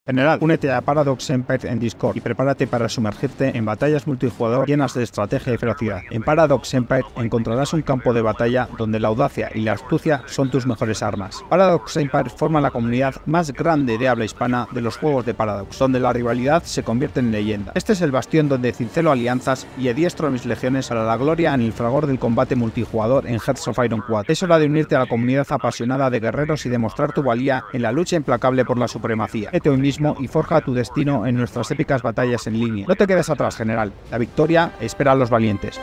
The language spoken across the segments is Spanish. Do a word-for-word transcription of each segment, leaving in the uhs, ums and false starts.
General, únete a Paradox Empire en Discord y prepárate para sumergirte en batallas multijugador llenas de estrategia y ferocidad. En Paradox Empire encontrarás un campo de batalla donde la audacia y la astucia son tus mejores armas. Paradox Empire forma la comunidad más grande de habla hispana de los juegos de Paradox, donde la rivalidad se convierte en leyenda. Este es el bastión donde cincelo alianzas y adiestro a mis legiones para la gloria en el fragor del combate multijugador en Hearts of Iron cuatro. Es hora de unirte a la comunidad apasionada de guerreros y demostrar tu valía en la lucha implacable por la supremacía. Vete hoy mismo y forja tu destino en nuestras épicas batallas en línea. No te quedes atrás, general. La victoria espera a los valientes.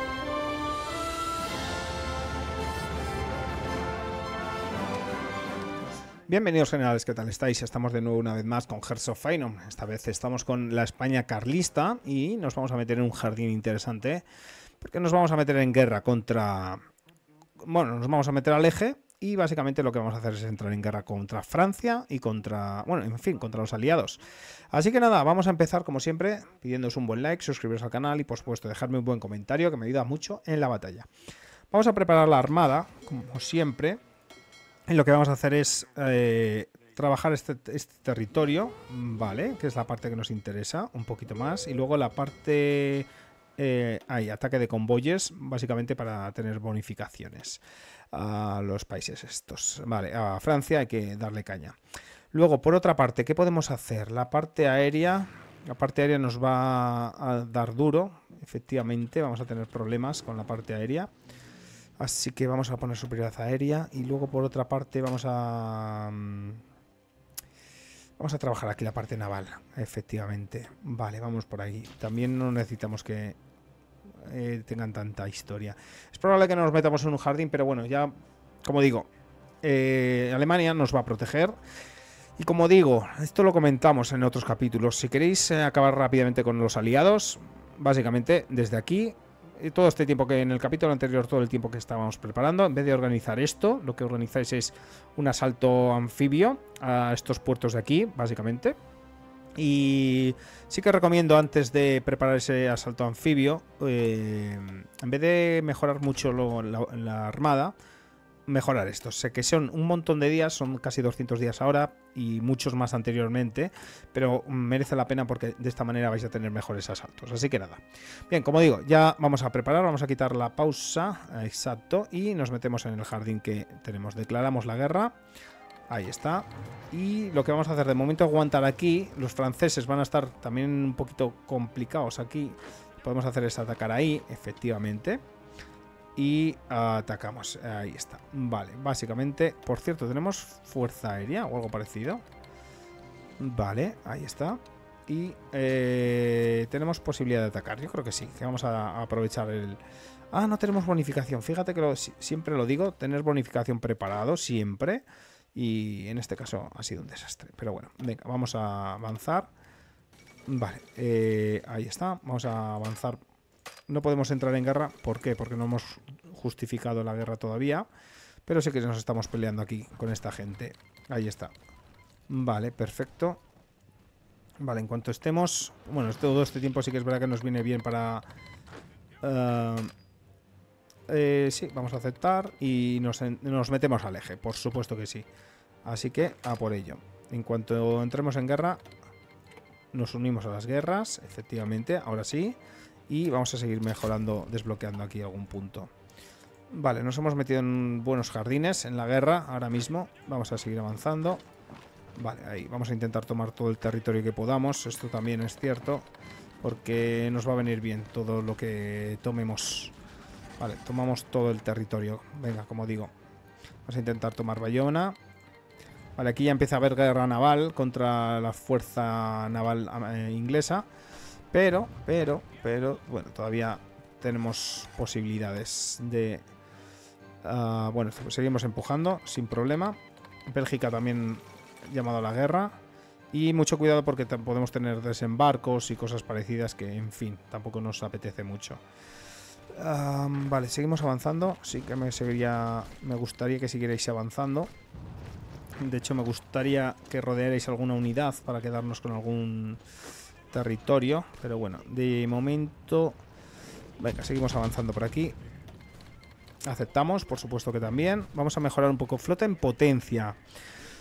Bienvenidos, generales, ¿qué tal estáis? Estamos de nuevo una vez más con Hearts of Iron. Esta vez estamos con la España carlista y nos vamos a meter en un jardín interesante porque nos vamos a meter en guerra contra... Bueno, nos vamos a meter al eje. Y básicamente lo que vamos a hacer es entrar en guerra contra Francia y contra, bueno, en fin, contra los aliados. Así que nada, vamos a empezar como siempre pidiéndoos un buen like, suscribiros al canal y por supuesto dejarme un buen comentario que me ayuda mucho en la batalla. Vamos a preparar la armada, como siempre. Y lo que vamos a hacer es eh, trabajar este, este territorio, ¿vale? Que es la parte que nos interesa un poquito más. Y luego la parte... Eh, hay ataque de convoyes, básicamente para tener bonificaciones a los países estos. Vale, a Francia hay que darle caña. Luego, por otra parte, ¿qué podemos hacer? La parte aérea, la parte aérea nos va a dar duro, efectivamente, vamos a tener problemas con la parte aérea. Así que vamos a poner superioridad aérea y luego por otra parte vamos a... Vamos a trabajar aquí la parte naval, efectivamente. Vale, vamos por ahí. También no necesitamos que eh, tengan tanta historia. Es probable que no nos metamos en un jardín, pero bueno, ya, como digo, eh, Alemania nos va a proteger. Y como digo, esto lo comentamos en otros capítulos. Si queréis eh, acabar rápidamente con los aliados, básicamente desde aquí... Todo este tiempo que en el capítulo anterior, todo el tiempo que estábamos preparando, en vez de organizar esto, lo que organizáis es un asalto anfibio a estos puertos de aquí, básicamente. Y sí que recomiendo antes de preparar ese asalto anfibio, eh, en vez de mejorar mucho lo, la, la armada, mejorar esto. Sé que son un montón de días, son casi doscientos días ahora y muchos más anteriormente, pero merece la pena porque de esta manera vais a tener mejores asaltos. Así que nada. Bien, como digo, ya vamos a preparar, vamos a quitar la pausa, exacto, y nos metemos en el jardín que tenemos. Declaramos la guerra. Ahí está. Y lo que vamos a hacer de momento es aguantar aquí. Los franceses van a estar también un poquito complicados aquí. Podemos hacer es atacar ahí, efectivamente. Y atacamos, ahí está. Vale, básicamente, por cierto, tenemos fuerza aérea o algo parecido. Vale, ahí está. Y eh, tenemos posibilidad de atacar, yo creo que sí, que vamos a, a aprovechar el... Ah, no tenemos bonificación, fíjate que lo, siempre lo digo, tener bonificación preparado, siempre. Y en este caso ha sido un desastre, pero bueno, venga, vamos a avanzar. Vale, eh, ahí está, vamos a avanzar. No podemos entrar en guerra, ¿por qué? Porque no hemos justificado la guerra todavía, pero sí que nos estamos peleando aquí con esta gente. Ahí está. Vale, perfecto. Vale, en cuanto estemos... Bueno, todo este tiempo sí que es verdad que nos viene bien para... Uh, eh, sí, vamos a aceptar y nos, en, nos metemos al eje, por supuesto que sí. Así que a por ello. En cuanto entremos en guerra, nos unimos a las guerras, efectivamente, ahora sí. Y vamos a seguir mejorando, desbloqueando aquí algún punto. Vale, nos hemos metido en buenos jardines en la guerra ahora mismo. Vamos a seguir avanzando. Vale, ahí vamos a intentar tomar todo el territorio que podamos. Esto también es cierto, porque nos va a venir bien todo lo que tomemos. Vale, tomamos todo el territorio. Venga, como digo, vamos a intentar tomar Bayona. Vale, aquí ya empieza a haber guerra naval contra la fuerza naval eh, inglesa. Pero, pero, pero, bueno, todavía tenemos posibilidades de... Uh, bueno, seguimos empujando sin problema. Bélgica también llamado a la guerra. Y mucho cuidado porque podemos tener desembarcos y cosas parecidas que, en fin, tampoco nos apetece mucho. Uh, vale, seguimos avanzando. Sí que me, seguiría, me gustaría que siguierais avanzando. De hecho, me gustaría que rodearais alguna unidad para quedarnos con algún... territorio, pero bueno, de momento venga, seguimos avanzando por aquí. Aceptamos, por supuesto que también. Vamos a mejorar un poco flota en potencia.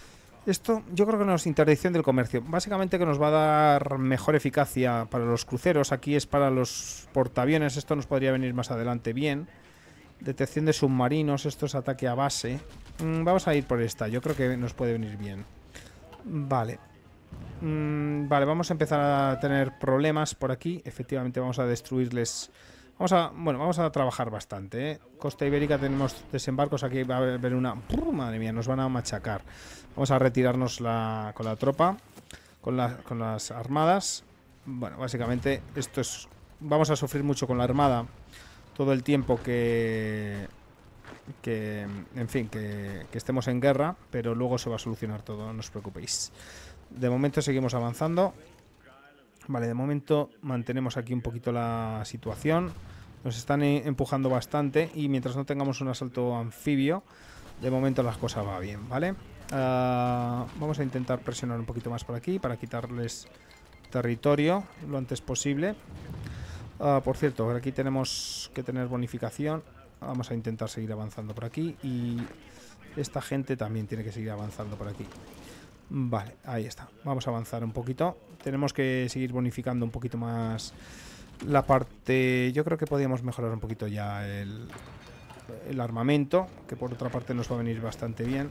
Esto yo creo que no es interdicción del comercio. Básicamente que nos va a dar mejor eficacia para los cruceros. Aquí es para los portaaviones. Esto nos podría venir más adelante bien. Detección de submarinos. Esto es ataque a base. Mm, vamos a ir por esta. Yo creo que nos puede venir bien. Vale. Mm, vale, vamos a empezar a tener problemas por aquí. Efectivamente vamos a destruirles... Vamos a, bueno, vamos a trabajar bastante, ¿eh? Costa Ibérica tenemos desembarcos. Aquí va a haber una... ¡Pum! Madre mía, nos van a machacar. Vamos a retirarnos la, con la tropa, con, la, con las armadas. Bueno, básicamente esto es... Vamos a sufrir mucho con la armada todo el tiempo que... que en fin, que, que estemos en guerra, pero luego se va a solucionar todo, no os preocupéis. De momento seguimos avanzando. Vale, de momento mantenemos aquí un poquito la situación. Nos están empujando bastante y mientras no tengamos un asalto anfibio, de momento las cosas van bien, ¿vale? Uh, vamos a intentar presionar un poquito más por aquí para quitarles territorio lo antes posible. Uh, por cierto, aquí tenemos que tener bonificación. Vamos a intentar seguir avanzando por aquí y esta gente también tiene que seguir avanzando por aquí. Vale, ahí está. Vamos a avanzar un poquito. Tenemos que seguir bonificando un poquito más la parte... Yo creo que podríamos mejorar un poquito ya el, el armamento, que por otra parte nos va a venir bastante bien.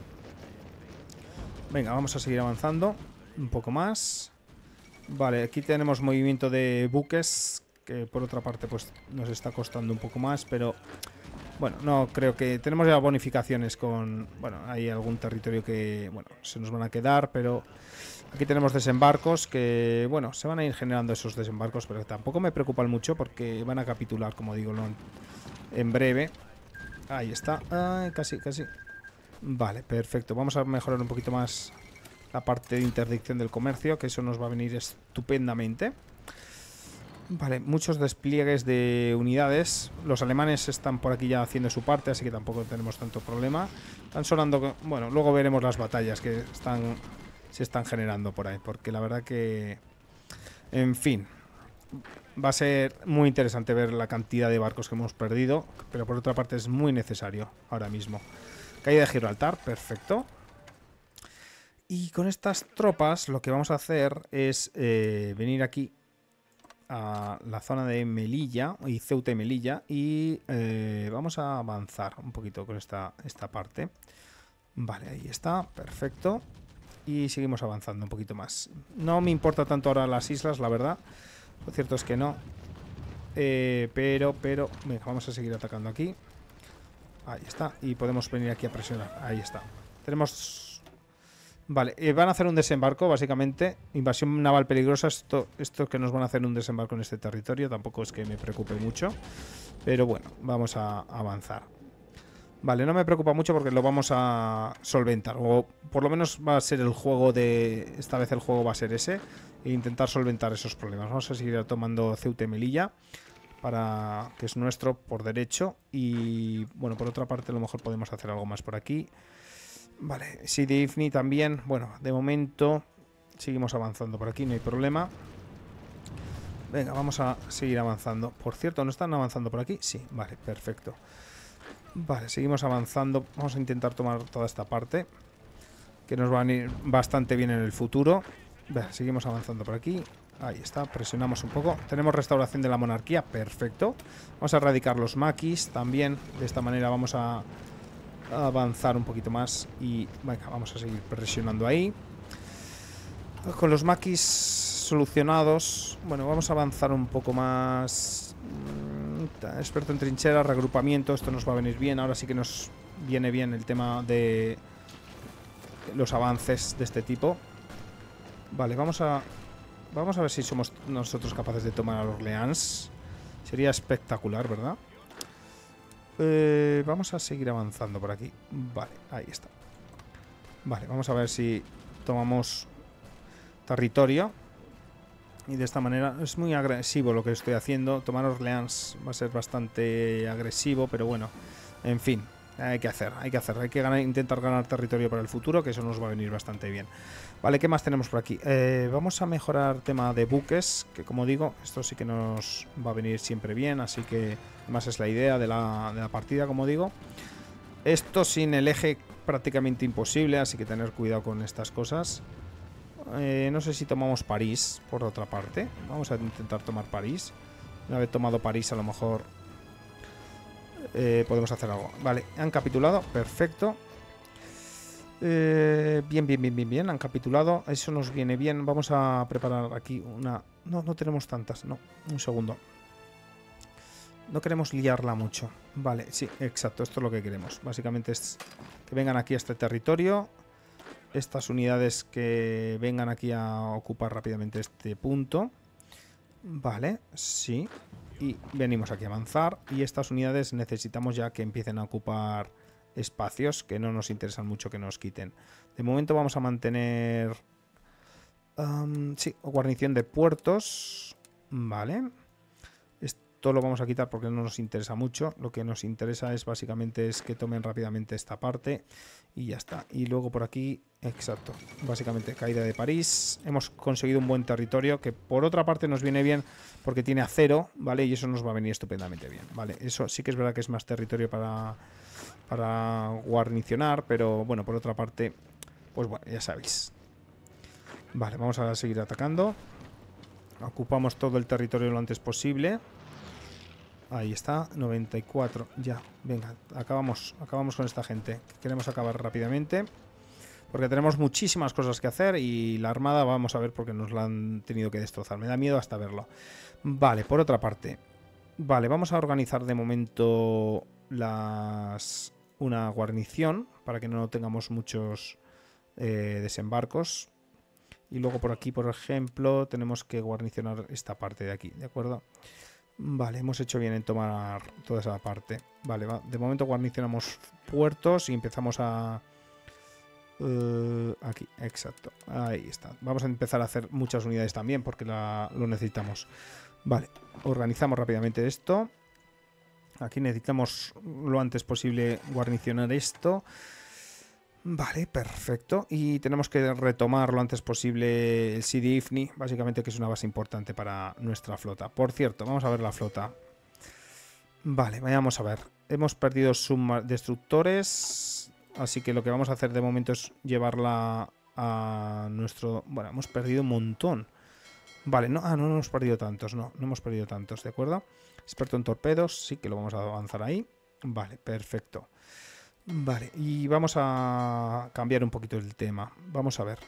Venga, vamos a seguir avanzando un poco más. Vale, aquí tenemos movimiento de buques, que por otra parte pues nos está costando un poco más, pero... Bueno, no creo que... Tenemos ya bonificaciones con... Bueno, hay algún territorio que... Bueno, se nos van a quedar, pero... Aquí tenemos desembarcos que... Bueno, se van a ir generando esos desembarcos, pero tampoco me preocupan mucho porque van a capitular, como digo, ¿no? En breve. Ahí está. Ay, casi, casi. Vale, perfecto. Vamos a mejorar un poquito más la parte de interdicción del comercio, que eso nos va a venir estupendamente. Vale, muchos despliegues de unidades. Los alemanes están por aquí ya haciendo su parte, así que tampoco tenemos tanto problema. Están sonando... Bueno, luego veremos las batallas que están se están generando por ahí, porque la verdad que... En fin, va a ser muy interesante ver la cantidad de barcos que hemos perdido, pero por otra parte es muy necesario ahora mismo. Caída de Gibraltar, perfecto. Y con estas tropas lo que vamos a hacer es eh, venir aquí a la zona de Melilla y Ceuta y Melilla y eh, vamos a avanzar un poquito con esta, esta parte. Vale, ahí está, perfecto. Y seguimos avanzando un poquito más. No me importa tanto ahora las islas, la verdad. Lo cierto es que no. Eh, pero, pero, venga, vamos a seguir atacando aquí. Ahí está. Y podemos venir aquí a presionar. Ahí está. Tenemos... Vale, eh, van a hacer un desembarco, básicamente. Invasión naval peligrosa. Esto, esto que nos van a hacer un desembarco en este territorio. Tampoco es que me preocupe mucho. Pero bueno, vamos a avanzar. Vale, no me preocupa mucho porque lo vamos a solventar. O por lo menos va a ser el juego de... Esta vez el juego va a ser ese. E intentar solventar esos problemas. Vamos a seguir tomando Ceuta y Melilla. Para que es nuestro por derecho. Y bueno, por otra parte a lo mejor podemos hacer algo más por aquí. Vale, Sidi Ifni también. Bueno, de momento seguimos avanzando por aquí, no hay problema. Venga, vamos a seguir avanzando. Por cierto, ¿no están avanzando por aquí? Sí, vale, perfecto. Vale, seguimos avanzando. Vamos a intentar tomar toda esta parte, que nos va a ir bastante bien en el futuro. Vale, seguimos avanzando por aquí. Ahí está, presionamos un poco. Tenemos restauración de la monarquía, perfecto. Vamos a erradicar los maquis también. De esta manera vamos a... avanzar un poquito más y venga, vamos a seguir presionando ahí con los maquis solucionados. Bueno, vamos a avanzar un poco más. Experto en trincheras, reagrupamiento, esto nos va a venir bien. Ahora sí que nos viene bien el tema de los avances de este tipo. Vale, vamos a vamos a ver si somos nosotros capaces de tomar a Orleans. Sería espectacular, ¿verdad? Eh, vamos a seguir avanzando por aquí. Vale, ahí está. Vale, vamos a ver si tomamos territorio. Y de esta manera es muy agresivo lo que estoy haciendo. Tomar Orleans va a ser bastante agresivo, pero bueno, en fin, hay que hacer, hay que hacer, hay que ganar, intentar ganar territorio para el futuro, que eso nos va a venir bastante bien. Vale, ¿qué más tenemos por aquí? Eh, vamos a mejorar tema de buques, que como digo, esto sí que nos va a venir siempre bien, así que además es la idea de la, de la partida, como digo. Esto sin el eje prácticamente imposible, así que tener cuidado con estas cosas. Eh, no sé si tomamos París, por otra parte. Vamos a intentar tomar París. Una vez tomado París, a lo mejor eh, podemos hacer algo. Vale, han capitulado, perfecto. Eh, bien, bien, bien, bien, bien, han capitulado. Eso nos viene bien. Vamos a preparar aquí una... No, no tenemos tantas, no, un segundo. No queremos liarla mucho. Vale, sí, exacto, esto es lo que queremos. Básicamente es que vengan aquí a este territorio. Estas unidades que vengan aquí a ocupar rápidamente este punto. Vale, sí. Y venimos aquí a avanzar. Y estas unidades necesitamos ya que empiecen a ocupar espacios que no nos interesan mucho que nos quiten. De momento vamos a mantener... Um, sí, guarnición de puertos. Vale. Esto lo vamos a quitar porque no nos interesa mucho. Lo que nos interesa es básicamente es que tomen rápidamente esta parte. Y ya está. Y luego por aquí, exacto. Básicamente caída de París. Hemos conseguido un buen territorio que por otra parte nos viene bien porque tiene acero, ¿vale? Y eso nos va a venir estupendamente bien, ¿vale? Eso sí que es verdad que es más territorio para, para guarnicionar, pero bueno, por otra parte, pues bueno, ya sabéis. Vale, vamos a seguir atacando. Ocupamos todo el territorio lo antes posible. Ahí está, noventa y cuatro. Ya, venga, acabamos, acabamos con esta gente. Queremos acabar rápidamente. Porque tenemos muchísimas cosas que hacer y la armada vamos a ver porque nos la han tenido que destrozar. Me da miedo hasta verlo. Vale, por otra parte. Vale, vamos a organizar de momento las una guarnición para que no tengamos muchos eh, desembarcos. Y luego por aquí, por ejemplo, tenemos que guarnicionar esta parte de aquí, ¿de acuerdo? Vale, hemos hecho bien en tomar toda esa parte. Vale, va. De momento guarnicionamos puertos y empezamos a... Uh, aquí, exacto. Ahí está. Vamos a empezar a hacer muchas unidades también porque la, lo necesitamos. Vale, organizamos rápidamente esto. Aquí necesitamos lo antes posible guarnicionar esto. Vale, perfecto. Y tenemos que retomar lo antes posible el Sidi Ifni, básicamente que es una base importante para nuestra flota. Por cierto, vamos a ver la flota. Vale, vayamos a ver. Hemos perdido subdestructores, así que lo que vamos a hacer de momento es llevarla a nuestro... Bueno, hemos perdido un montón. Vale, no, ah, no hemos perdido tantos, no, no hemos perdido tantos, ¿de acuerdo? Experto en torpedos, sí que lo vamos a avanzar ahí. Vale, perfecto. Vale, y vamos a cambiar un poquito el tema. Vamos a ver.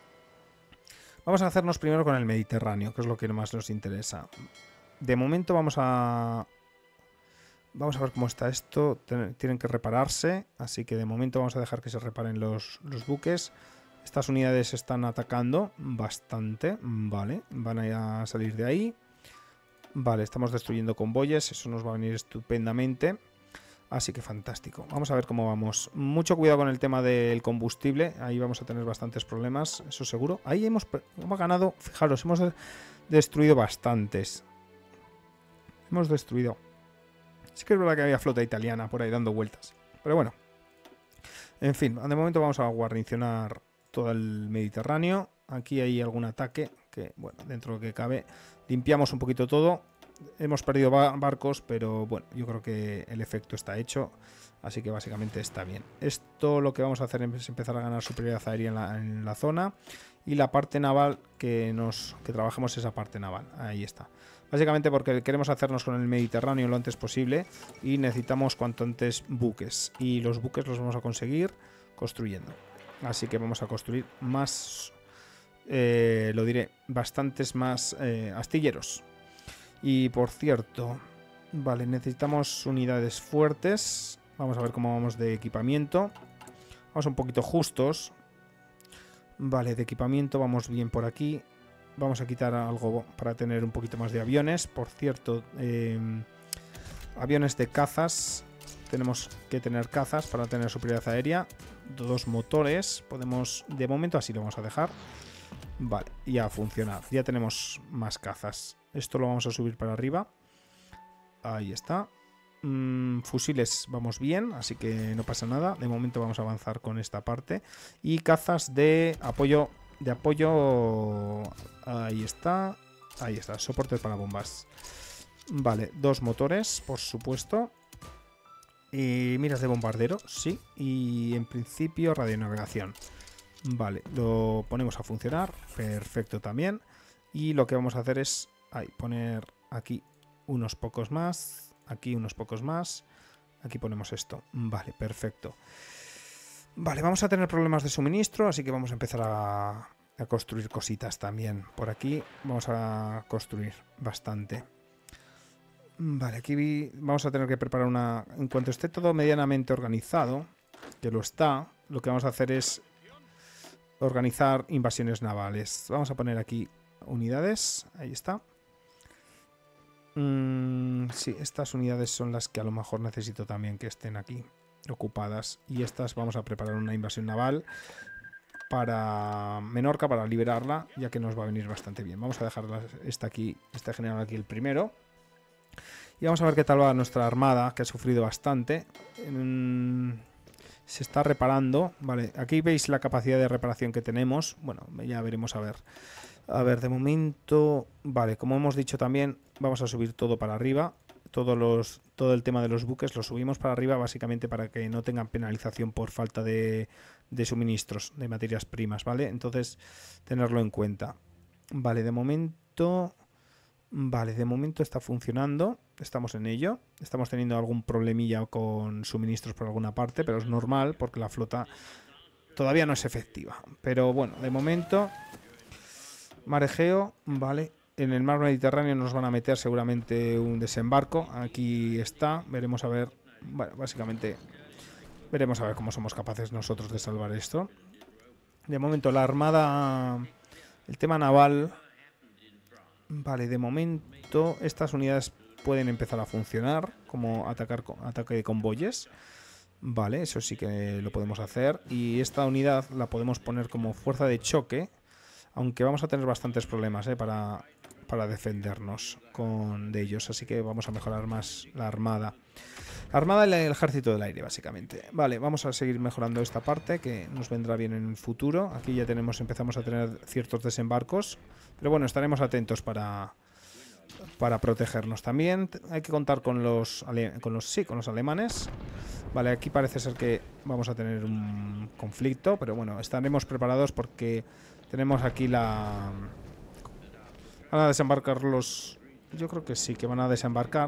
Vamos a hacernos primero con el Mediterráneo, que es lo que más nos interesa. De momento vamos a... Vamos a ver cómo está esto. Tienen que repararse, así que de momento vamos a dejar que se reparen los, los buques. Estas unidades están atacando bastante, vale. Van a salir de ahí. Vale, estamos destruyendo convoyes, eso nos va a venir estupendamente. Así que fantástico. Vamos a ver cómo vamos. Mucho cuidado con el tema del combustible. Ahí vamos a tener bastantes problemas, eso seguro. Ahí hemos, hemos ganado, fijaros, hemos destruido bastantes. Hemos destruido. Sí que es verdad que había flota italiana por ahí dando vueltas. Pero bueno. En fin, de momento vamos a guarnicionar todo el Mediterráneo. Aquí hay algún ataque que, bueno, dentro de lo que cabe, limpiamos un poquito todo. Hemos perdido barcos, pero bueno, yo creo que el efecto está hecho, así que básicamente está bien. Esto lo que vamos a hacer es empezar a ganar superioridad aérea en la, en la zona, y la parte naval que nos que trabajemos esa parte naval. Ahí está. Básicamente porque queremos hacernos con el Mediterráneo lo antes posible y necesitamos cuanto antes buques, y los buques los vamos a conseguir construyendo. Así que vamos a construir más, eh, lo diré, bastantes más eh, astilleros. Y por cierto, vale, necesitamos unidades fuertes. Vamos a ver cómo vamos de equipamiento. Vamos un poquito justos. Vale, de equipamiento vamos bien por aquí. Vamos a quitar algo para tener un poquito más de aviones. Por cierto, eh, aviones de cazas. Tenemos que tener cazas para tener superioridad aérea. Dos motores. Podemos, de momento así lo vamos a dejar. Vale, y a funcionar. Ya tenemos más cazas. Esto lo vamos a subir para arriba. Ahí está. Mm, fusiles vamos bien, así que no pasa nada. De momento vamos a avanzar con esta parte. Y cazas de apoyo. De apoyo. Ahí está. Ahí está. Soporte para bombas. Vale, dos motores, por supuesto. Eh, miras de bombardero, sí. Y en principio radionavegación. Vale, lo ponemos a funcionar. Perfecto también. Y lo que vamos a hacer es ahí, poner aquí unos pocos más. Aquí unos pocos más. Aquí ponemos esto. Vale, perfecto. Vale, vamos a tener problemas de suministro, así que vamos a empezar a, a construir cositas también. Por aquí vamos a construir bastante. Vale, aquí vamos a tener que preparar una... En cuanto esté todo medianamente organizado, que lo está, lo que vamos a hacer es organizar invasiones navales. Vamos a poner aquí unidades. Ahí está. Mm, sí, estas unidades son las que a lo mejor necesito también que estén aquí ocupadas. Y estas vamos a preparar una invasión naval para Menorca, para liberarla, ya que nos va a venir bastante bien. Vamos a dejar esta aquí, este general aquí el primero. Y vamos a ver qué tal va nuestra armada, que ha sufrido bastante. Mm, se está reparando. Vale, aquí veis la capacidad de reparación que tenemos. Bueno, ya veremos a ver. A ver, de momento... Vale, como hemos dicho también, vamos a subir todo para arriba. Todos los, todo el tema de los buques lo subimos para arriba, básicamente para que no tengan penalización por falta de, de suministros, de materias primas, ¿vale? Entonces, tenerlo en cuenta. Vale, de momento... Vale, de momento está funcionando, estamos en ello. Estamos teniendo algún problemilla con suministros por alguna parte, pero es normal porque la flota todavía no es efectiva. Pero bueno, de momento, marejeo, vale. En el mar Mediterráneo nos van a meter seguramente un desembarco. Aquí está, veremos a ver, bueno, básicamente veremos a ver cómo somos capaces nosotros de salvar esto. De momento la armada, el tema naval... Vale, de momento estas unidades pueden empezar a funcionar como atacar, ataque de convoyes. Vale, eso sí que lo podemos hacer. Y esta unidad la podemos poner como fuerza de choque, aunque vamos a tener bastantes problemas eh, para, para defendernos con de ellos. Así que vamos a mejorar más la armada. La armada y el ejército del aire, básicamente. Vale, vamos a seguir mejorando esta parte, que nos vendrá bien en el futuro. Aquí ya tenemos, empezamos a tener ciertos desembarcos. Pero bueno, estaremos atentos para, para protegernos también. Hay que contar con los, con los, sí, con los alemanes. Vale, aquí parece ser que vamos a tener un conflicto, pero bueno, estaremos preparados porque tenemos aquí la... Van a desembarcar los... Yo creo que sí, que van a desembarcar.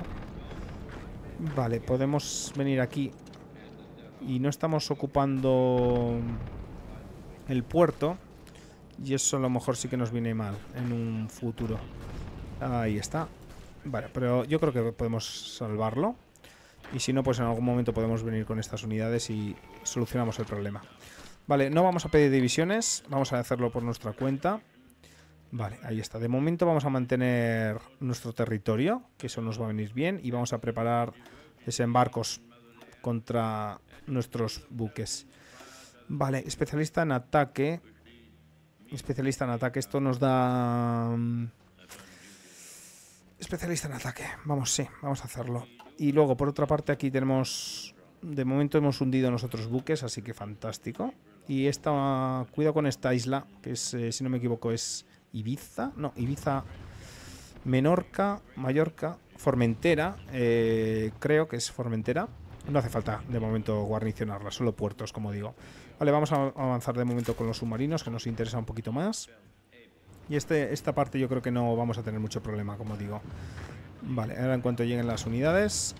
Vale, podemos venir aquí y no estamos ocupando el puerto. Y eso a lo mejor sí que nos viene mal en un futuro. Ahí está. Vale, pero yo creo que podemos salvarlo. Y si no, pues en algún momento podemos venir con estas unidades y solucionamos el problema. Vale, no vamos a pedir divisiones. Vamos a hacerlo por nuestra cuenta. Vale, ahí está. De momento vamos a mantener nuestro territorio, que eso nos va a venir bien. Y vamos a preparar desembarcos contra nuestros buques. Vale, especialista en ataque... Especialista en ataque, esto nos da... Especialista en ataque, vamos, sí, vamos a hacerlo. Y luego, por otra parte, aquí tenemos... De momento hemos hundido nosotros buques, así que fantástico. Y esta... Cuidado con esta isla, que es, eh, si no me equivoco, es Ibiza. No, Ibiza, Menorca, Mallorca, Formentera. Eh, creo que es Formentera. No hace falta, de momento, guarnicionarla, solo puertos, como digo. Vale, vamos a avanzar de momento con los submarinos, que nos interesa un poquito más. Y este, esta parte yo creo que no vamos a tener mucho problema, como digo. Vale, ahora en cuanto lleguen las unidades...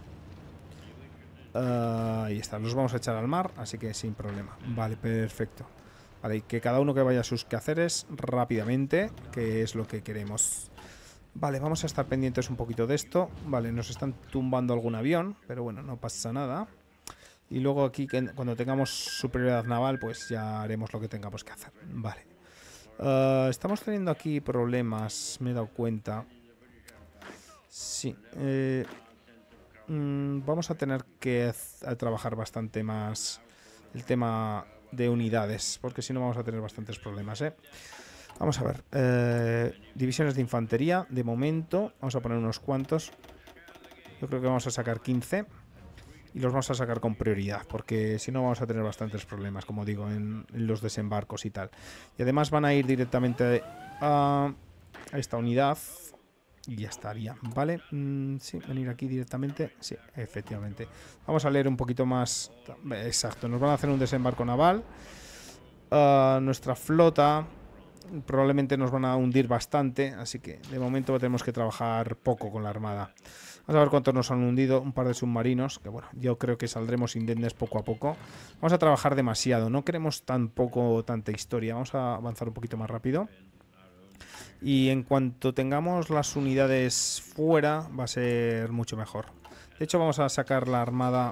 Uh, ahí está, los vamos a echar al mar, así que sin problema. Vale, perfecto. Vale, y que cada uno que vaya a sus quehaceres rápidamente, que es lo que queremos. Vale, vamos a estar pendientes un poquito de esto. Vale, nos están tumbando algún avión, pero bueno, no pasa nada. Y luego aquí, que cuando tengamos superioridad naval, pues ya haremos lo que tengamos que hacer. Vale. Uh, estamos teniendo aquí problemas, me he dado cuenta. Sí. Eh, mmm, vamos a tener que a trabajar bastante más el tema de unidades, porque si no vamos a tener bastantes problemas, ¿eh? Vamos a ver. Eh, divisiones de infantería, de momento. Vamos a poner unos cuantos. Yo creo que vamos a sacar quince. Y los vamos a sacar con prioridad, porque si no vamos a tener bastantes problemas, como digo, en, en los desembarcos y tal. Y además van a ir directamente a, a esta unidad. Y ya estaría, ¿vale? Mm, sí, venir aquí directamente. Sí, efectivamente. Vamos a leer un poquito más. Exacto, nos van a hacer un desembarco naval. Uh, nuestra flota probablemente nos van a hundir bastante, así que de momento tenemos que trabajar poco con la armada. Vamos a ver cuántos nos han hundido. Un par de submarinos, que bueno, yo creo que saldremos indemnes poco a poco. Vamos a trabajar demasiado, no queremos tampoco tanta historia. Vamos a avanzar un poquito más rápido. Y en cuanto tengamos las unidades fuera, va a ser mucho mejor. De hecho, vamos a sacar la armada.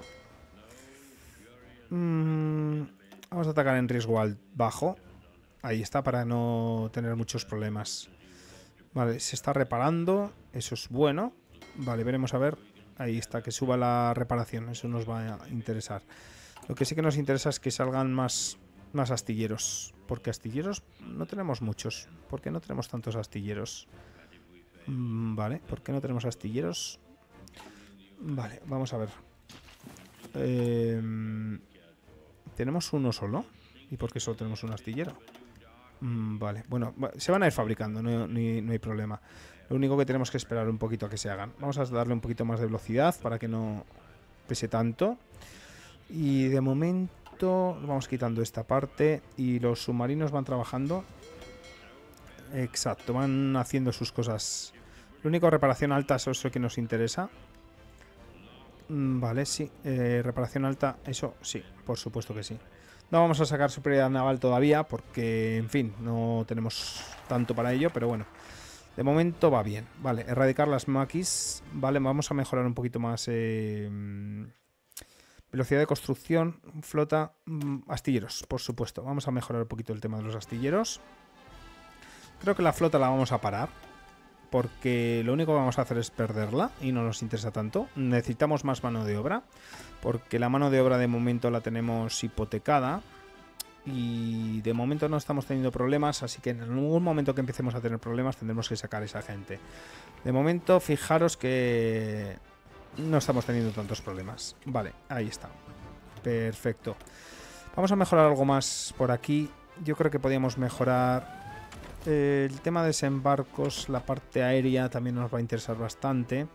Mm, vamos a atacar en riesgo al bajo. Ahí está, para no tener muchos problemas. Vale, se está reparando. Eso es bueno. Vale, veremos a ver. Ahí está, que suba la reparación. Eso nos va a interesar. Lo que sí que nos interesa es que salgan más... Más astilleros, porque astilleros no tenemos muchos. ¿Por qué no tenemos tantos astilleros? Mm, vale, ¿por qué no tenemos astilleros? Vale, vamos a ver. Eh, ¿Tenemos uno solo? ¿Y por qué solo tenemos un astillero? Mm, vale, bueno, se van a ir fabricando, no, no, no hay problema. Lo único que tenemos que esperar un poquito a que se hagan. Vamos a darle un poquito más de velocidad para que no pese tanto. Y de momento vamos quitando esta parte y los submarinos van trabajando. Exacto, van haciendo sus cosas. Lo único, reparación alta, eso es lo que nos interesa. Vale, sí, eh, reparación alta, eso sí, por supuesto que sí. No vamos a sacar superioridad naval todavía porque, en fin, no tenemos tanto para ello, pero bueno, de momento va bien. Vale, erradicar las maquis. Vale, vamos a mejorar un poquito más... Eh, velocidad de construcción, flota, astilleros, por supuesto. Vamos a mejorar un poquito el tema de los astilleros. Creo que la flota la vamos a parar, porque lo único que vamos a hacer es perderla y no nos interesa tanto. Necesitamos más mano de obra, porque la mano de obra de momento la tenemos hipotecada y de momento no estamos teniendo problemas, así que en algún momento que empecemos a tener problemas tendremos que sacar a esa gente. De momento, fijaros que... no estamos teniendo tantos problemas. Vale, ahí está. Perfecto. Vamos a mejorar algo más por aquí. Yo creo que podríamos mejorar eh, el tema de desembarcos. La parte aérea también nos va a interesar bastante.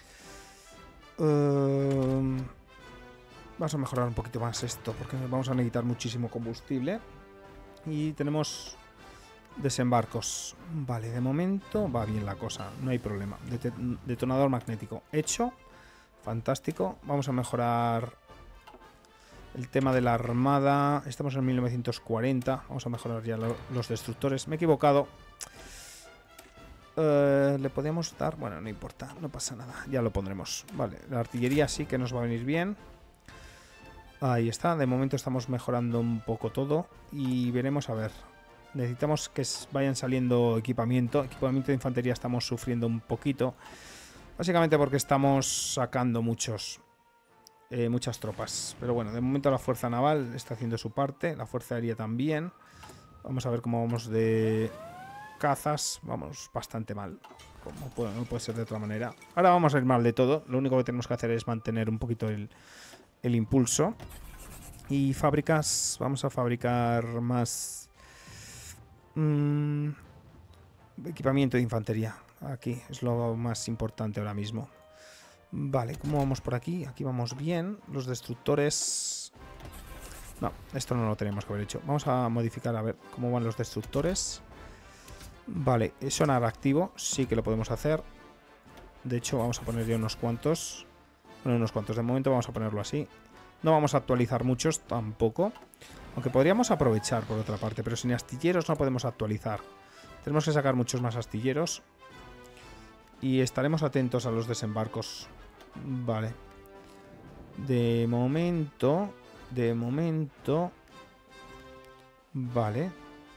Uh, vamos a mejorar un poquito más esto, porque vamos a necesitar muchísimo combustible. Y tenemos desembarcos. Vale, de momento va bien la cosa. No hay problema. Det- detonador magnético hecho. Fantástico. Vamos a mejorar el tema de la armada. Estamos en mil novecientos cuarenta. Vamos a mejorar ya lo, los destructores. Me he equivocado. Uh, Le podemos dar... Bueno, no importa. No pasa nada. Ya lo pondremos. Vale. La artillería sí que nos va a venir bien. Ahí está. De momento estamos mejorando un poco todo. Y veremos a ver. Necesitamos que vayan saliendo equipamiento. Equipamiento de infantería estamos sufriendo un poquito. Básicamente porque estamos sacando muchos, eh, muchas tropas. Pero bueno, de momento la fuerza naval está haciendo su parte. La fuerza aérea también. Vamos a ver cómo vamos de cazas. Vamos bastante mal. Como puede, no puede ser de otra manera. Ahora vamos a ir mal de todo. Lo único que tenemos que hacer es mantener un poquito el, el impulso. Y fábricas. Vamos a fabricar más mmm, equipamiento de infantería. Aquí es lo más importante ahora mismo. Vale, ¿cómo vamos por aquí? Aquí vamos bien. Los destructores... No, esto no lo tenemos que haber hecho. Vamos a modificar a ver cómo van los destructores. Vale, sonar activo. Sí que lo podemos hacer. De hecho, vamos a poner ya unos cuantos. Bueno, unos cuantos. De momento vamos a ponerlo así. No vamos a actualizar muchos tampoco. Aunque podríamos aprovechar por otra parte. Pero sin astilleros no podemos actualizar. Tenemos que sacar muchos más astilleros. Y estaremos atentos a los desembarcos. Vale. De momento... De momento... Vale.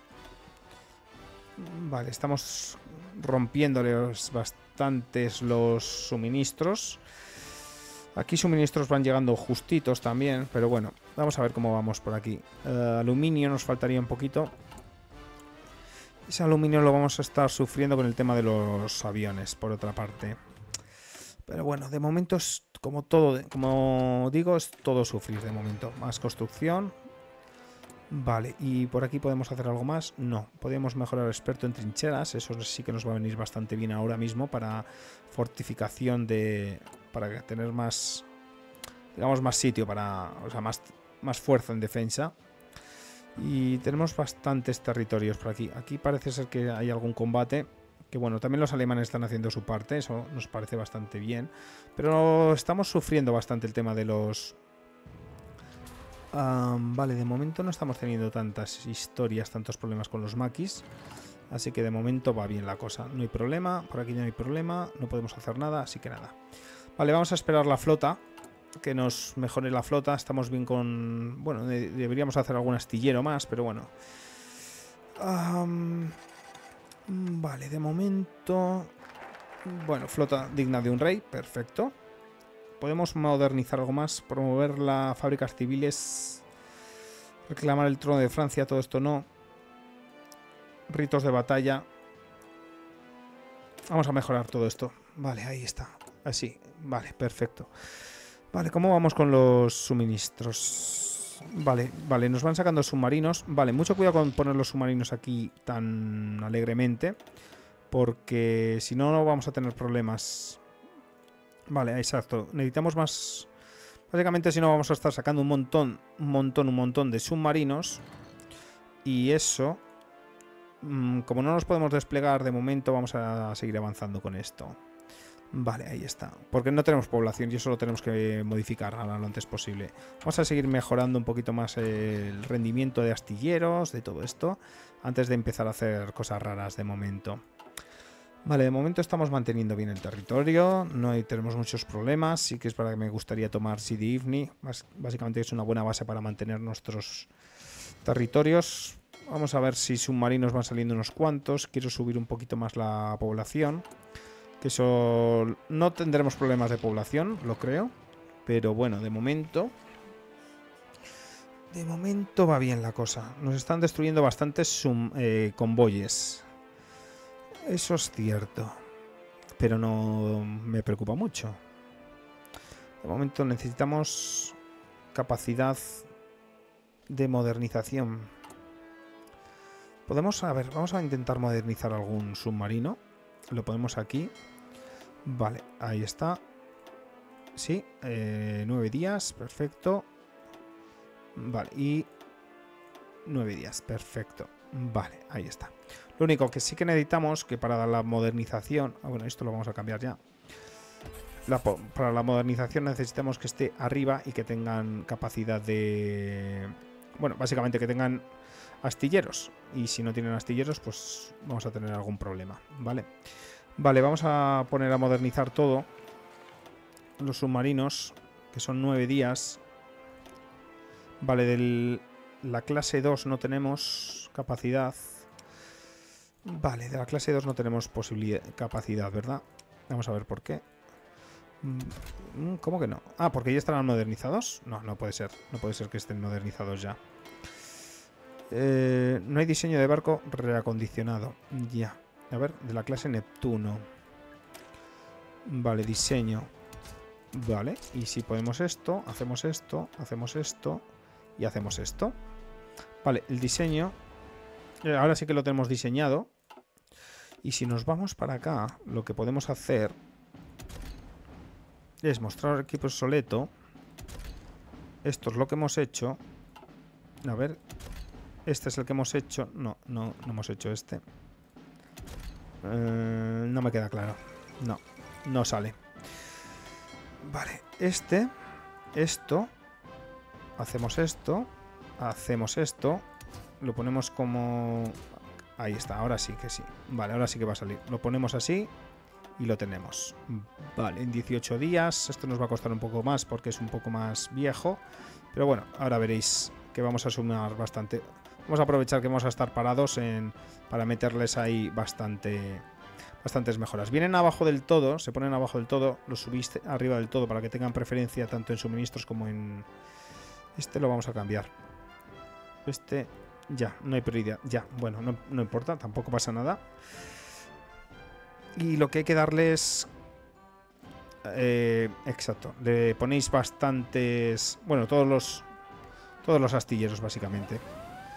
Vale, estamos rompiéndoles bastantes los suministros. Aquí suministros van llegando justitos también. Pero bueno, vamos a ver cómo vamos por aquí. uh, Aluminio nos faltaría un poquito. Ese aluminio lo vamos a estar sufriendo con el tema de los aviones, por otra parte. Pero bueno, de momento es como todo, como digo, es todo sufrir de momento. Más construcción. Vale, y por aquí podemos hacer algo más. No, podemos mejorar experto en trincheras. Eso sí que nos va a venir bastante bien ahora mismo para fortificación de... para tener más... digamos más sitio para... o sea, más, más fuerza en defensa. Y tenemos bastantes territorios por aquí. Aquí parece ser que hay algún combate. Que bueno, también los alemanes están haciendo su parte. Eso nos parece bastante bien. Pero estamos sufriendo bastante el tema de los... Um, vale, de momento no estamos teniendo tantas historias, tantos problemas con los maquis. Así que de momento va bien la cosa. No hay problema, por aquí no hay problema. No podemos hacer nada, así que nada. Vale, vamos a esperar la flota. Que nos mejore la flota. Estamos bien con... bueno, de deberíamos hacer algún astillero más, pero bueno. Um, vale, de momento... bueno, flota digna de un rey, perfecto. Podemos modernizar algo más, promover las fábricas civiles, reclamar el trono de Francia, todo esto no. Ritos de batalla. Vamos a mejorar todo esto. Vale, ahí está. Así, vale, perfecto. Vale, ¿cómo vamos con los suministros? Vale, vale, nos van sacando submarinos. Vale, mucho cuidado con poner los submarinos aquí tan alegremente, porque si no, no vamos a tener problemas. Vale, exacto. Necesitamos más... básicamente si no vamos a estar sacando un montón, un montón, un montón de submarinos. Y eso... mmm, como no nos podemos desplegar de momento, vamos a seguir avanzando con esto. Vale, ahí está. Porque no tenemos población y eso lo tenemos que modificar a lo antes posible. Vamos a seguir mejorando un poquito más el rendimiento de astilleros, de todo esto, antes de empezar a hacer cosas raras de momento. Vale, de momento estamos manteniendo bien el territorio, no hay, tenemos muchos problemas, sí que es para que me gustaría tomar Sidi Ifni, básicamente es una buena base para mantener nuestros territorios. Vamos a ver si submarinos van saliendo unos cuantos, quiero subir un poquito más la población, que eso no tendremos problemas de población, lo creo, pero bueno, de momento... de momento va bien la cosa, nos están destruyendo bastantes sum, eh, convoyes. Eso es cierto, pero no me preocupa mucho. De momento necesitamos capacidad de modernización. Podemos, a ver, vamos a intentar modernizar algún submarino. Lo ponemos aquí. Vale, ahí está. Sí, eh, nueve días, perfecto. Vale, y nueve días, perfecto. Vale, ahí está. Lo único que sí que necesitamos, que para la modernización... ah, bueno, esto lo vamos a cambiar ya. La, para la modernización necesitamos que esté arriba y que tengan capacidad de... bueno, básicamente que tengan astilleros. Y si no tienen astilleros, pues vamos a tener algún problema, ¿vale? Vale, vamos a poner a modernizar todo. Los submarinos, que son nueve días. Vale, del... la clase dos no tenemos capacidad. Vale, de la clase dos no tenemos posibilidad, capacidad, ¿verdad? Vamos a ver por qué. ¿Cómo que no? Ah, porque ya estarán modernizados. No, no puede ser. No puede ser que estén modernizados ya. Eh, no hay diseño de barco reacondicionado. Ya. A ver, de la clase Neptuno. Vale, diseño. Vale, y si podemos esto, hacemos esto, hacemos esto y hacemos esto. Vale, el diseño... ahora sí que lo tenemos diseñado. Y si nos vamos para acá, lo que podemos hacer es mostrar equipo obsoleto. Esto es lo que hemos hecho. A ver, este es el que hemos hecho. No, no, no hemos hecho este. Eh, no me queda claro. No, no sale. Vale, este, esto, hacemos esto, hacemos esto, lo ponemos como... ahí está, ahora sí que sí. Vale, ahora sí que va a salir. Lo ponemos así y lo tenemos. Vale, en dieciocho días. Esto nos va a costar un poco más porque es un poco más viejo. Pero bueno, ahora veréis que vamos a sumar bastante. Vamos a aprovechar que vamos a estar parados en, para meterles ahí bastante, bastantes mejoras. Vienen abajo del todo, se ponen abajo del todo, los subiste arriba del todo para que tengan preferencia tanto en suministros como en... este lo vamos a cambiar. Este... ya, no hay prioridad. Ya, bueno, no, no importa, tampoco pasa nada. Y lo que hay que darles... Eh, exacto, le ponéis bastantes... bueno, todos los... todos los astilleros, básicamente.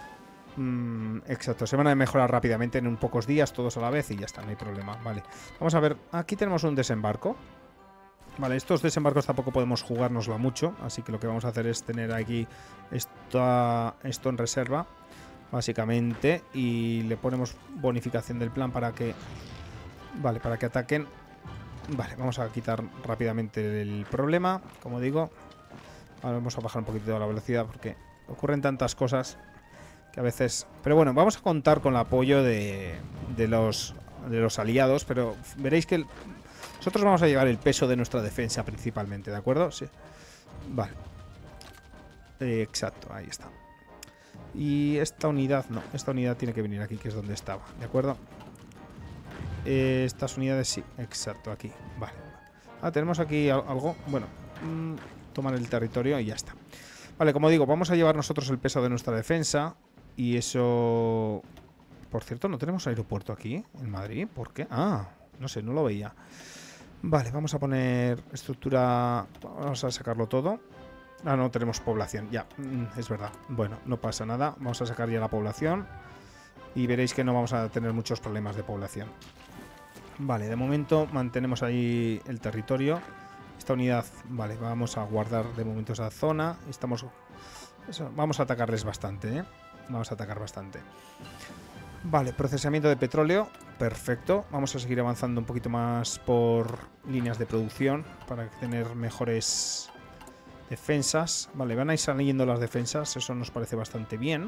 Mm, exacto, se van a mejorar rápidamente en un pocos días, todos a la vez y ya está, no hay problema. Vale, vamos a ver, aquí tenemos un desembarco. Vale, estos desembarcos tampoco podemos jugárnoslo mucho, así que lo que vamos a hacer es tener aquí esta, esto en reserva, básicamente, y le ponemos bonificación del plan para que... Vale, para que ataquen. Vale, vamos a quitar rápidamente el problema, como digo. Ahora vamos a bajar un poquito la velocidad porque ocurren tantas cosas que a veces... Pero bueno, vamos a contar con el apoyo de, de, los, de los aliados, pero veréis que... El... Nosotros vamos a llevar el peso de nuestra defensa principalmente, ¿de acuerdo? Sí. Vale. Eh, exacto, ahí está. Y esta unidad, no, esta unidad tiene que venir aquí, que es donde estaba, ¿de acuerdo? Eh, estas unidades sí, exacto, aquí, vale. Ah, tenemos aquí algo, bueno, mmm, tomar el territorio y ya está. Vale, como digo, vamos a llevar nosotros el peso de nuestra defensa. Y eso... Por cierto, no tenemos aeropuerto aquí, en Madrid, ¿por qué? Ah, no sé, no lo veía. Vale, vamos a poner estructura... Vamos a sacarlo todo. Ah, no tenemos población, ya, es verdad. Bueno, no pasa nada, vamos a sacar ya la población. Y veréis que no vamos a tener muchos problemas de población. Vale, de momento mantenemos ahí el territorio. Esta unidad, vale, vamos a guardar de momento esa zona. Estamos... Eso, vamos a atacarles bastante, ¿eh? Vamos a atacar bastante. Vale, procesamiento de petróleo. Perfecto. Vamos a seguir avanzando un poquito más por líneas de producción para tener mejores defensas. Vale, van a ir saliendo las defensas. Eso nos parece bastante bien.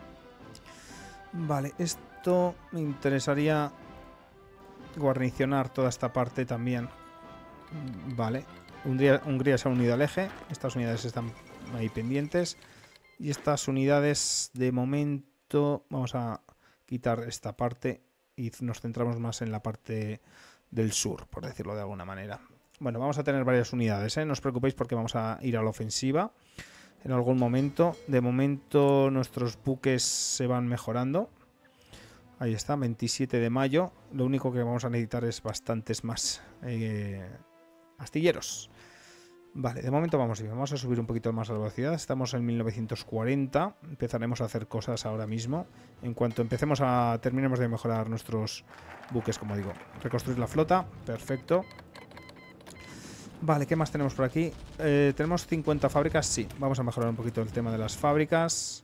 Vale, esto me interesaría guarnicionar toda esta parte también. Vale. Hungría, Hungría se ha unido al eje. Estas unidades están ahí pendientes. Y estas unidades de momento vamos a quitar esta parte y nos centramos más en la parte del sur, por decirlo de alguna manera. Bueno, vamos a tener varias unidades, ¿eh? No os preocupéis porque vamos a ir a la ofensiva en algún momento. De momento nuestros buques se van mejorando. Ahí está, veintisiete de mayo. Lo único que vamos a necesitar es bastantes más eh, astilleros. Vale, de momento vamos bien. Vamos a subir un poquito más la velocidad. Estamos en mil novecientos cuarenta. Empezaremos a hacer cosas ahora mismo. En cuanto empecemos a... Terminemos de mejorar nuestros buques, como digo. Reconstruir la flota. Perfecto. Vale, ¿qué más tenemos por aquí? Eh, ¿Tenemos cincuenta fábricas? Sí. Vamos a mejorar un poquito el tema de las fábricas.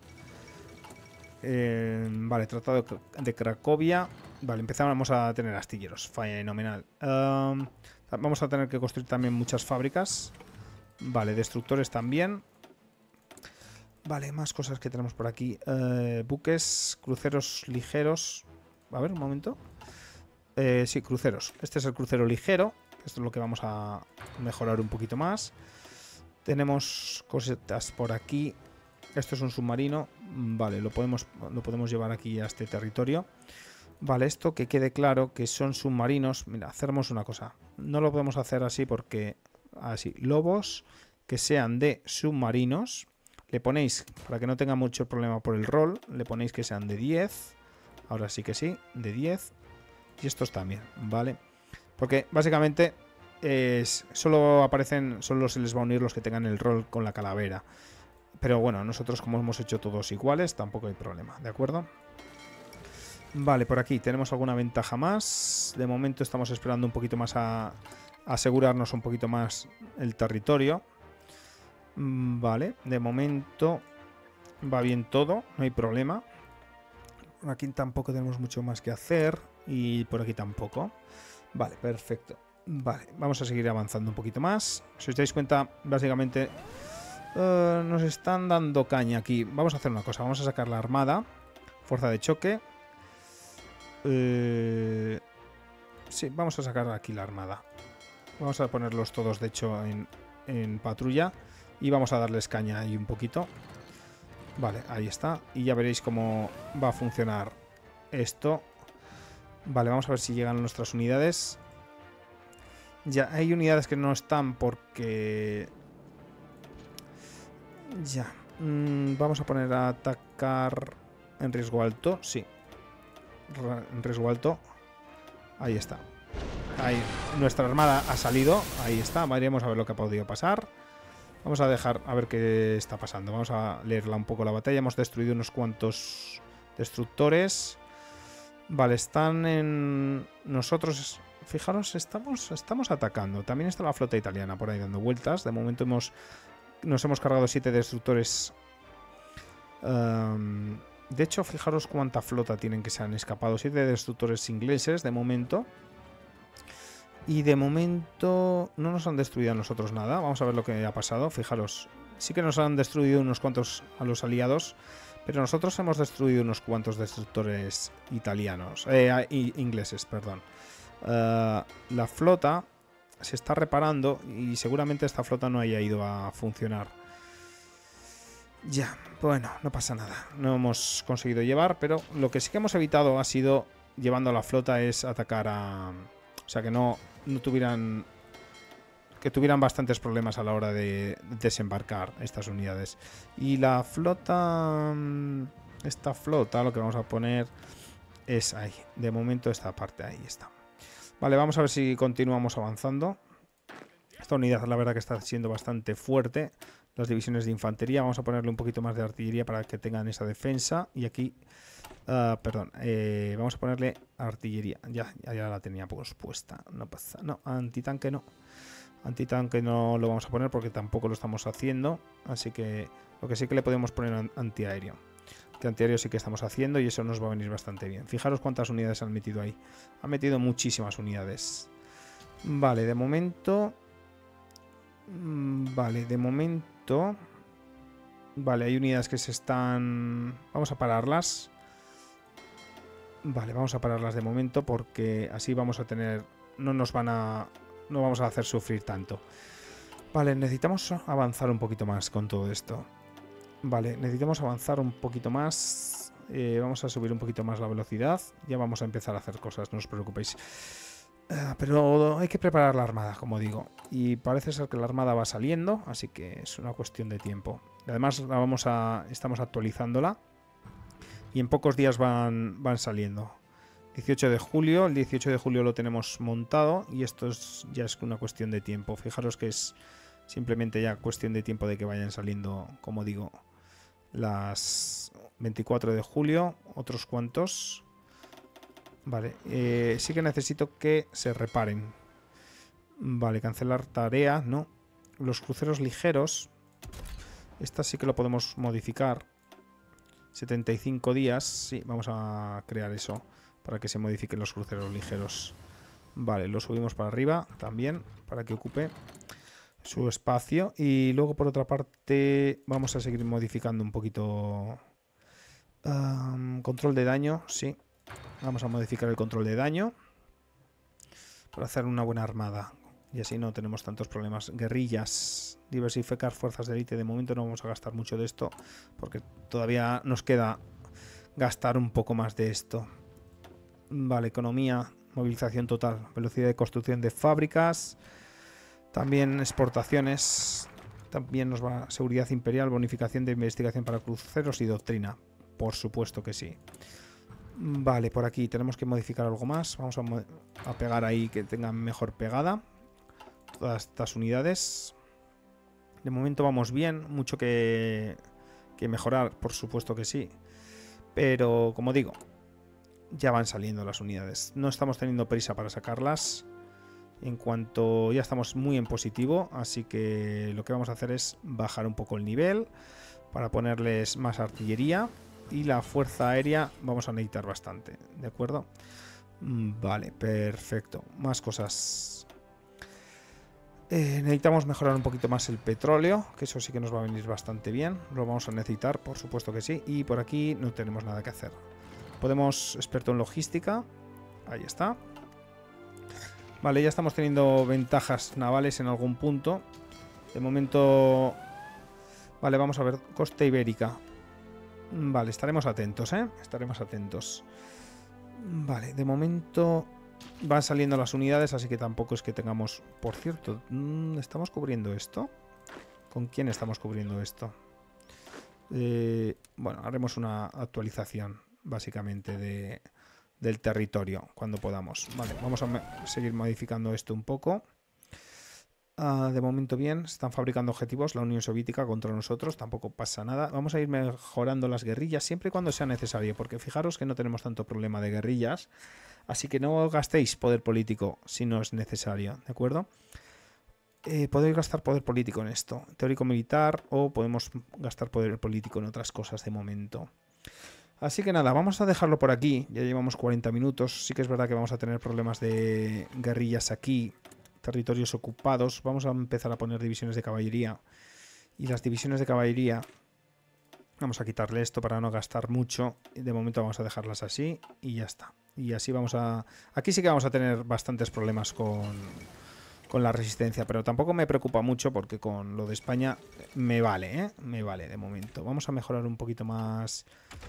Eh, vale, Tratado de Cracovia. Vale, empezamos a tener astilleros. Fenomenal. Um, vamos a tener que construir también muchas fábricas. Vale, destructores también. Vale, más cosas que tenemos por aquí. Eh, buques, cruceros ligeros. A ver, un momento. Eh, sí, cruceros. Este es el crucero ligero. Esto es lo que vamos a mejorar un poquito más. Tenemos cositas por aquí. Esto es un submarino. Vale, lo podemos, lo podemos llevar aquí a este territorio. Vale, esto que quede claro que son submarinos. Mira, hacemos una cosa. No lo podemos hacer así porque... Así, lobos que sean de submarinos. Le ponéis, para que no tenga mucho problema por el rol, le ponéis que sean de diez. Ahora sí que sí, de diez. Y estos también, ¿vale? Porque básicamente es, solo aparecen, solo se les va a unir los que tengan el rol con la calavera. Pero bueno, nosotros como hemos hecho todos iguales, tampoco hay problema, ¿de acuerdo? Vale, por aquí tenemos alguna ventaja más. De momento estamos esperando un poquito más a... asegurarnos un poquito más el territorio. Vale, de momento va bien todo, no hay problema. Por aquí tampoco tenemos mucho más que hacer y por aquí tampoco. Vale, perfecto. Vale, vamos a seguir avanzando un poquito más. Si os dais cuenta, básicamente uh, nos están dando caña aquí. Vamos a hacer una cosa, vamos a sacar la armada. Fuerza de choque. Eh, sí, vamos a sacar aquí la armada. Vamos a ponerlos todos, de hecho, en, en patrulla. Y vamos a darles caña ahí un poquito. Vale, ahí está. Y ya veréis cómo va a funcionar esto. Vale, vamos a ver si llegan nuestras unidades. Ya, hay unidades que no están porque... Ya. Mm, vamos a poner a atacar en riesgo alto. Sí. En riesgo alto. Ahí está. Ahí, nuestra armada ha salido. Ahí está, veremos a ver lo que ha podido pasar. Vamos a dejar a ver qué está pasando. Vamos a leerla un poco la batalla. Hemos destruido unos cuantos destructores. Vale, están en... Nosotros, fijaros, estamos, estamos atacando. También está la flota italiana por ahí dando vueltas. De momento hemos, nos hemos cargado siete destructores. Um, de hecho, fijaros cuánta flota tienen que se han escapado. Siete destructores ingleses de momento. Y de momento no nos han destruido a nosotros nada. Vamos a ver lo que ha pasado. Fijaros, sí que nos han destruido unos cuantos a los aliados. Pero nosotros hemos destruido unos cuantos destructores italianos, eh, ingleses, perdón. Uh, la flota se está reparando y seguramente esta flota no haya ido a funcionar. Ya, bueno, no pasa nada. No hemos conseguido llevar, pero lo que sí que hemos evitado ha sido, llevando a la flota, es atacar a... O sea, que no, no tuvieran... que tuvieran bastantes problemas a la hora de desembarcar estas unidades. Y la flota... Esta flota, lo que vamos a poner es ahí. De momento esta parte, ahí está. Vale, vamos a ver si continuamos avanzando. Esta unidad la verdad que está siendo bastante fuerte. Las divisiones de infantería. Vamos a ponerle un poquito más de artillería para que tengan esa defensa. Y aquí... Uh, perdón, eh, vamos a ponerle artillería. Ya, ya, ya la tenía pues puesta. No pasa... No, antitanque no. Antitanque no lo vamos a poner porque tampoco lo estamos haciendo. Así que lo que sí que le podemos poner antiaéreo. Que antiaéreo sí que estamos haciendo y eso nos va a venir bastante bien. Fijaros cuántas unidades han metido ahí. Han metido muchísimas unidades. Vale, de momento... Vale, de momento... Vale, hay unidades que se están... Vamos a pararlas. Vale, vamos a pararlas de momento porque así vamos a tener... No nos van a... No vamos a hacer sufrir tanto. Vale, necesitamos avanzar un poquito más con todo esto. Vale, necesitamos avanzar un poquito más. Eh, vamos a subir un poquito más la velocidad. Ya vamos a empezar a hacer cosas, no os preocupéis. Uh, pero hay que preparar la armada, como digo. Y parece ser que la armada va saliendo, así que es una cuestión de tiempo. Además, la vamos a, estamos actualizándola. Y en pocos días van, van saliendo. dieciocho de julio, el dieciocho de julio lo tenemos montado y esto es, ya es una cuestión de tiempo. Fijaros que es simplemente ya cuestión de tiempo de que vayan saliendo, como digo, las veinticuatro de julio, otros cuantos. Vale, eh, sí que necesito que se reparen. Vale, cancelar tarea, no. Los cruceros ligeros, esta sí que lo podemos modificar. setenta y cinco días, sí, vamos a crear eso. Para que se modifiquen los cruceros ligeros. Vale, lo subimos para arriba también. Para que ocupe su espacio. Y luego por otra parte vamos a seguir modificando un poquito. Um, control de daño, sí. Vamos a modificar el control de daño. Para hacer una buena armada. Y así no tenemos tantos problemas. Guerrillas. Diversificar fuerzas de élite. De momento no vamos a gastar mucho de esto. Porque todavía nos queda gastar un poco más de esto. Vale, economía, movilización total, velocidad de construcción de fábricas, también exportaciones, también nos va seguridad imperial, bonificación de investigación para cruceros y doctrina, por supuesto que sí. Vale, por aquí tenemos que modificar algo más, vamos a, a pegar ahí que tengan mejor pegada todas estas unidades. De momento vamos bien, mucho que, que mejorar, por supuesto que sí, pero como digo, ya van saliendo las unidades. No estamos teniendo prisa para sacarlas. En cuanto ya estamos muy en positivo. Así que lo que vamos a hacer es bajar un poco el nivel. Para ponerles más artillería. Y la fuerza aérea vamos a necesitar bastante. ¿De acuerdo? Vale, perfecto. Más cosas. Eh, necesitamos mejorar un poquito más el petróleo. Que eso sí que nos va a venir bastante bien. Lo vamos a necesitar, por supuesto que sí. Y por aquí no tenemos nada que hacer. Podemos, experto en logística. Ahí está. Vale, ya estamos teniendo ventajas navales en algún punto. De momento... Vale, vamos a ver. Costa ibérica. Vale, estaremos atentos, ¿eh? Estaremos atentos. Vale, de momento van saliendo las unidades, así que tampoco es que tengamos... Por cierto, ¿estamos cubriendo esto? ¿Con quién estamos cubriendo esto? Eh, bueno, haremos una actualización básicamente de, del territorio cuando podamos. Vale, vamos a seguir modificando esto un poco. Uh, de momento bien, se están fabricando objetivos la Unión Soviética contra nosotros, tampoco pasa nada. Vamos a ir mejorando las guerrillas siempre y cuando sea necesario, porque fijaros que no tenemos tanto problema de guerrillas, así que no gastéis poder político si no es necesario, ¿de acuerdo? Eh, podéis gastar poder político en esto, teórico-militar, o podemos gastar poder político en otras cosas de momento. Así que nada, vamos a dejarlo por aquí, ya llevamos cuarenta minutos, sí que es verdad que vamos a tener problemas de guerrillas aquí, territorios ocupados. Vamos a empezar a poner divisiones de caballería. Y las divisiones de caballería, vamos a quitarle esto para no gastar mucho. De momento vamos a dejarlas así y ya está. Y así vamos a... Aquí sí que vamos a tener bastantes problemas con, con la resistencia, pero tampoco me preocupa mucho porque con lo de España me vale, ¿eh? Me vale de momento. Vamos a mejorar un poquito más...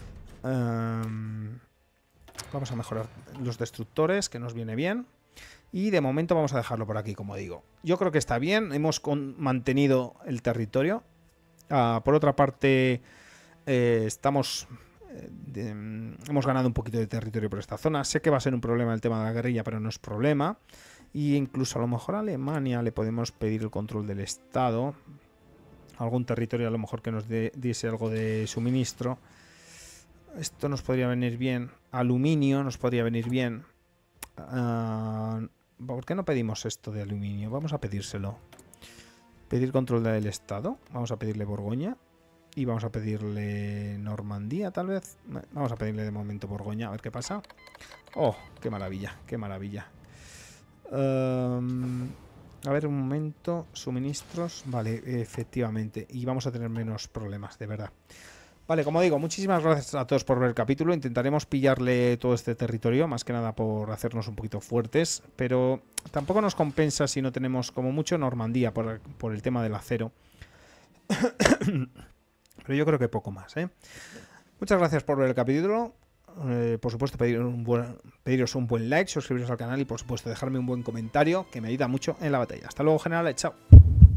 Um, vamos a mejorar los destructores, que nos viene bien. Y de momento vamos a dejarlo por aquí, como digo. Yo creo que está bien, hemos con, mantenido el territorio. Uh, por otra parte, eh, estamos eh, de, hemos ganado un poquito de territorio por esta zona. Sé que va a ser un problema el tema de la guerrilla, pero no es problema. Y incluso a lo mejor a Alemania le podemos pedir el control del Estado. Algún territorio a lo mejor que nos de, diese algo de suministro. Esto nos podría venir bien. Aluminio nos podría venir bien. Uh, ¿Por qué no pedimos esto de aluminio? Vamos a pedírselo. Pedir control del Estado. Vamos a pedirle Borgoña. Y vamos a pedirle Normandía, tal vez. Vamos a pedirle de momento Borgoña, a ver qué pasa. ¡Oh! ¡Qué maravilla! ¡Qué maravilla! Um, a ver, un momento. Suministros. Vale, efectivamente. Y vamos a tener menos problemas, de verdad. Vale, como digo, muchísimas gracias a todos por ver el capítulo. Intentaremos pillarle todo este territorio, más que nada por hacernos un poquito fuertes, pero tampoco nos compensa si no tenemos como mucho Normandía por, por el tema del acero. Pero yo creo que poco más, ¿eh? Muchas gracias por ver el capítulo. Eh, por supuesto, pedir un buen, pediros un buen like, suscribiros al canal y por supuesto dejarme un buen comentario que me ayuda mucho en la batalla. Hasta luego, generales. Chao.